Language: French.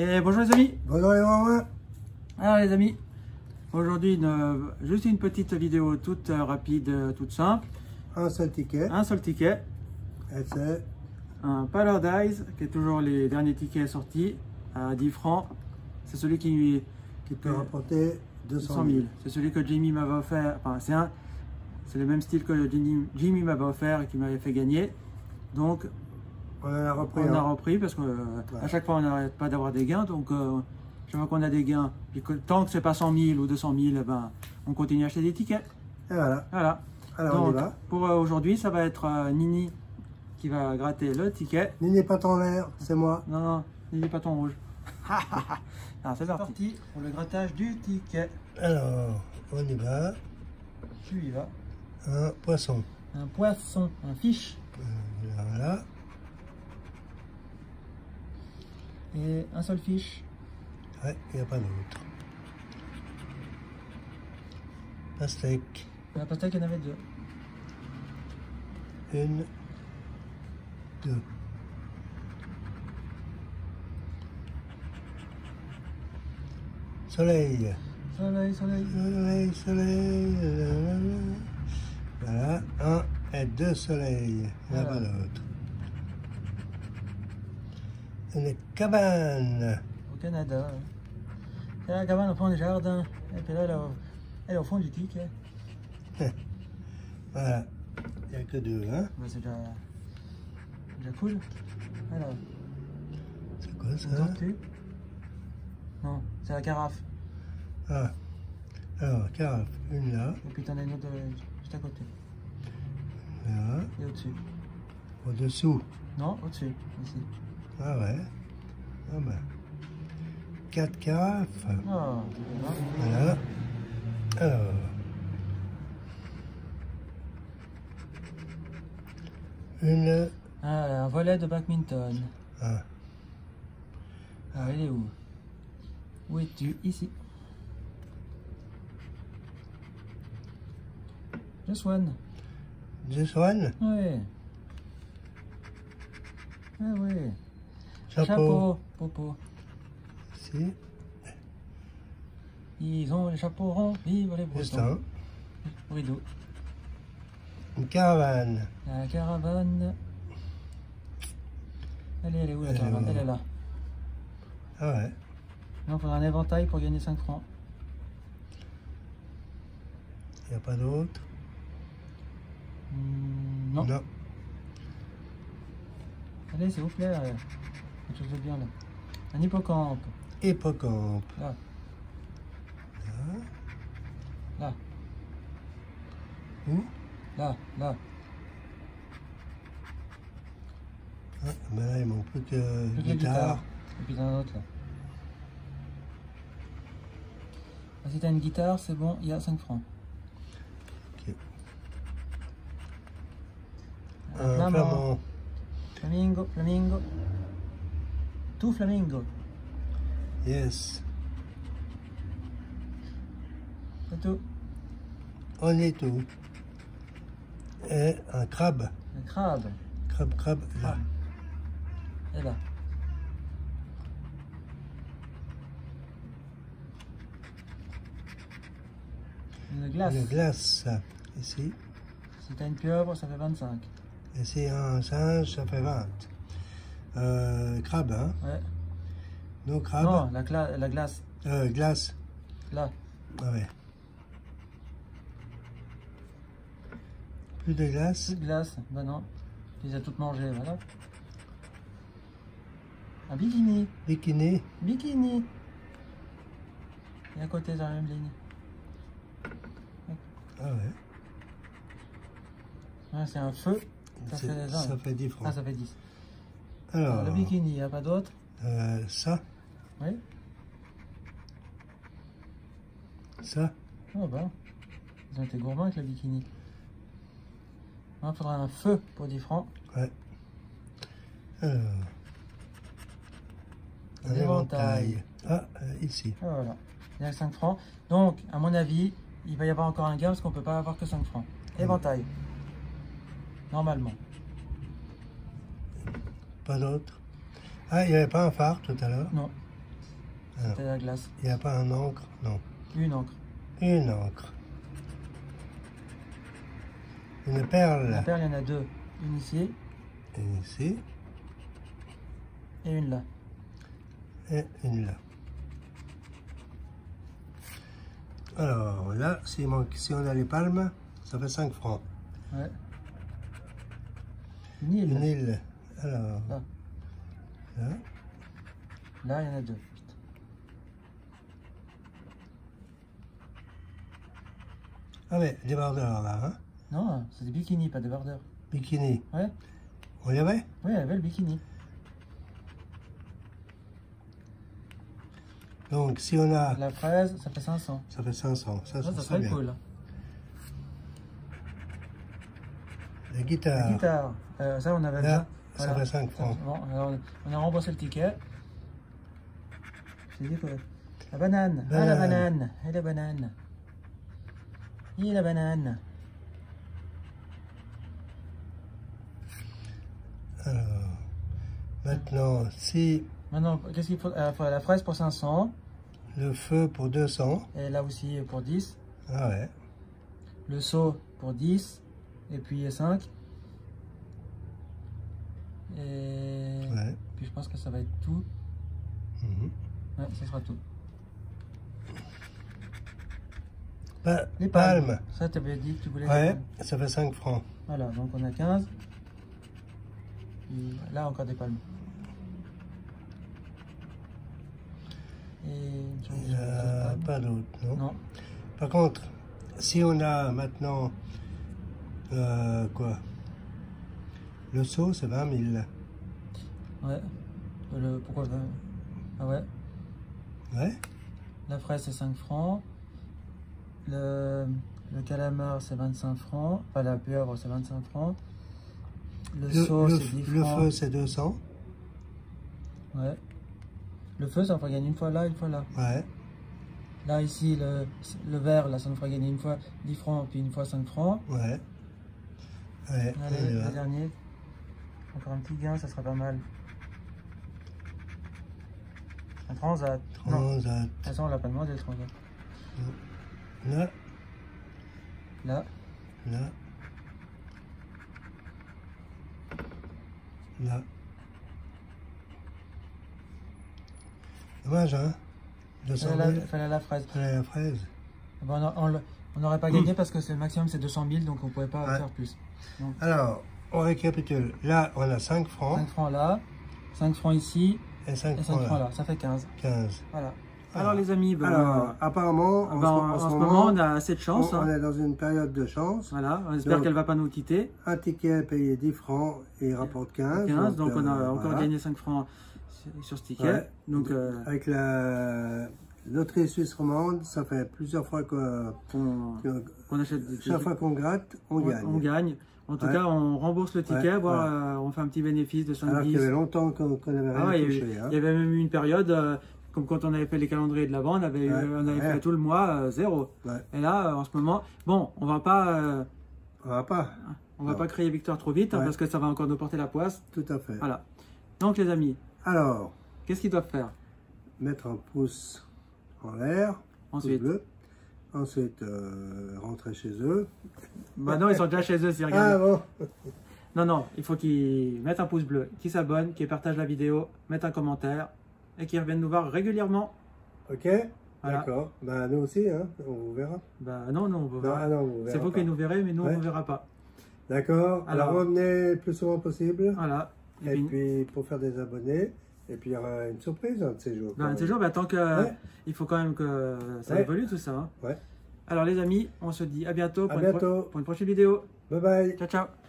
Et bonjour les amis. Bonjour les mamans. Alors les amis, aujourd'hui juste une petite vidéo toute rapide, toute simple. Un seul ticket. Un seul ticket. Et c'est Un Paradise, qui est toujours les derniers tickets sortis à 10 francs. C'est celui qui peut rapporter 200 000. C'est celui que Jimmy m'avait offert. Enfin, c'est le même style que Jimmy m'avait offert et qui m'avait fait gagner. Donc On en a repris. on a repris parce que à chaque fois on n'arrête pas d'avoir des gains. Donc chaque fois qu'on a des gains, puis tant que c'est pas 100 000 ou 200 000, eh ben, on continue à acheter des tickets. Et voilà. Voilà. Alors donc, on y va. pour aujourd'hui, ça va être Nini qui va gratter le ticket. Nini pas ton vert, c'est moi. Non, non, Nini pas ton rouge. Alors c'est parti pour le grattage du ticket. Alors, on y va. Tu y vas. Un poisson. Un poisson, un fiche. Voilà. Et un seul fiche. Ouais, il n'y a pas d'autre. Pastèque. La pastèque, il y en avait deux. Une, deux. Soleil. Soleil, soleil. Soleil, soleil. Voilà, un et deux soleils. Il n'y en a pas d'autre. Une cabane. Au Canada. C'est la cabane au fond du jardin. Et puis là, elle est au fond du ticket. Voilà. Il n'y a que deux, hein? Ben, c'est déjà cool. Alors, C'est quoi une ça? tortue. Non, c'est la carafe. Ah. Alors, carafe, une là, Et puis t'en as une autre juste à côté. là, Et au-dessus. au-dessous. Non, au-dessus. Ici. Ah ouais. Ah ben. 4 carafes. Oh, Voilà. Alors. Une. ah, un volet de badminton. Ah. Ah, il est où? Où es-tu? Ici. Just one. This one. Oui. Ah oui. Chapeau. Popo. Si. Ils ont les chapeaux ronds, vive les Juste Bretons. un. Rideau. Une caravane. La caravane. Elle est où la Elle est caravane? où? Elle est là. Ah ouais. Non, il faudra un éventail pour gagner 5 francs. Il n'y a pas d'autre. Non. Non. Allez, s'il vous plaît, quelque chose de bien là. Un hippocampe. Hippocampe. Là, Là. là, Où? là. Ah, ben là, il manque plus que Plus que guitare. Et puis t'en as un autre là. Ah, si t'as une guitare, c'est bon, il y a 5 francs. Ok. Un Un flamand. Flamingo. Tout flamingo. Yes. C'est tout. On est tout. Et un crabe. Un crabe. Crabe, là. Et là. Une glace. Une glace, ici. Si t'as une pieuvre, ça fait 25. Et si un singe, ça fait 20. Crabe, hein? Ouais. Non, crabe. Non, la glace. Glace. Là. Ah ouais. Plus de glace. Plus de glace. Ben non. Tu les as toutes mangées, voilà. Un bikini. Bikini. Bikini. Et à côté, dans la même ligne. Ah ouais. Ouais, c'est un feu. Ça fait 20. Ça fait 10 francs. Ah, ça fait 10. Alors, Le bikini, il n'y a pas d'autre? ça. Oui. Ça. Oh ben. Ils ont été gourmands avec le bikini. Il faudra un feu pour 10 francs. Ouais. Alors. Un éventail. éventail. Ah, ici. Ah, voilà. Il y a 5 francs. Donc, à mon avis, il va y avoir encore un gain parce qu'on ne peut pas avoir que 5 francs. Éventail. Normalement. Pas d'autre. Ah, il n'y avait pas un phare tout à l'heure? Non. C'était la glace. Il n'y a pas un encre? Non. Une encre. Une encre. Une perle. La perle, il y en a deux. Une ici Une ici et une là. et une là. Alors là, si on a les palmes, ça fait 5 francs. Ouais. Une île. Une île. Alors, Là. là. Là, il y en a deux. Ah mais, débardeur là, hein? Non, c'est des bikinis, pas des bardeurs. Bikini. Ouais. On y avait? Oui, il y avait le bikini. Donc, si on a... La fraise, ça fait 500. Ça fait 500. Ça, Ça ça serait bien. cool. La guitare. La guitare, ça on avait Là, ça. ça fait 5 francs. Bon, alors, on a remboursé le ticket. Je t'ai dit quoi? La banane. Ah, la banane. Et la banane. Et la banane. Alors, maintenant, si Maintenant, qu'est-ce qu'il faut? Faut la fraise pour 500. le feu pour 200. Et là aussi pour 10. Ah ouais. Le seau pour 10. Et puis 5. Et Ouais. puis je pense que ça va être tout. Mhm. Ouais, ça sera tout. Les palmes. Ça, tu avais dit que tu voulais. les Ouais, palmes. ça fait 5 francs. Voilà, donc on a 15. Et là, encore des palmes. Et Il n'y a pas d'autre, non? Non. Par contre, si on a maintenant, quoi? Le seau, c'est 20 000. Ouais. Pourquoi 20? Ah ouais. Ouais. La fraise, c'est 5 francs. Le calamar, c'est 25 francs. Enfin, la pieuvre, c'est 25 francs. Le seau, c'est 10 le francs. feu, c'est 200. Ouais. Le feu, ça me fera gagner une fois là, une fois là. Ouais. Là, ici, le vert, là, ça me fera gagner une fois 10 francs, puis une fois 5 francs. Ouais. Ouais. on Allez, y va. le dernier. Encore un petit gain, ça sera pas mal. Un transat. Non, de Transat. toute façon, on l'a pas demandé le transat. Là, Là, là. Là. Dommage, hein? 200 000. fallait la fraise. Fallait la fraise. Bon, on n'aurait pas gagné parce que c'est le maximum, c'est 200 000, donc on pouvait pas Ouais. faire plus. Donc, Alors, on récapitule. Là, on a 5 francs 5 francs là, 5 francs ici, et 5 et 5 francs francs là. là. Ça fait 15. 15. Voilà. Voilà. Alors les amis, ben, Alors, apparemment, en ce moment, on a assez de chance. on hein. est dans une période de chance. Voilà, on espère Donc, qu'elle va pas nous quitter. Un ticket payé 10 francs et il rapporte 15. 15, donc on a encore voilà. gagné 5 francs sur ce ticket. Ouais. Donc, Avec la loterie suisse romande, ça fait plusieurs fois qu'on achète des chaque fois qu'on gratte, on gagne. On gagne. En tout Ouais. cas, on rembourse le ticket, Ouais, voire on fait un petit bénéfice de 5-10. Alors qu'il y avait longtemps qu'on n'avait rien Ah ouais, touché. Hein. il y avait même eu une période, comme quand on avait fait les calendriers de l'Avent, on avait fait tout le mois 0. Ouais. Et là, en ce moment, bon, on va pas On va pas. crier victoire trop vite, hein, Ouais. parce que ça va encore nous porter la poisse. Tout à fait. Voilà. Donc les amis, Alors, qu'est-ce qu'ils doivent faire mettre un pouce en l'air, ensuite? pouce bleu. Ensuite, rentrer chez eux. Bah non, ils sont déjà chez eux s'ils Ah regardent. bon. Non, il faut qu'ils mettent un pouce bleu, qu'ils s'abonnent, qu'ils partagent la vidéo, mettent un commentaire et qu'ils reviennent nous voir régulièrement. Ok. Voilà. D'accord. Ben nous aussi, hein. On vous verra. Bah non, on vous Non, verra. ah non, vous C'est verra vous pas. qui nous verrez, mais nous, on Ouais. ne vous verra pas. D'accord. Alors Alors, revenez le plus souvent possible. Voilà. Et puis pour faire des abonnés. Et puis il y aura une surprise un de ces jours. Ben, quand ces même. jours, tant que Ouais. il faut quand même que ça Ouais. évolue tout ça. Hein. Ouais. Alors les amis, on se dit à bientôt À bientôt. pour une prochaine vidéo. Bye bye. Ciao, ciao.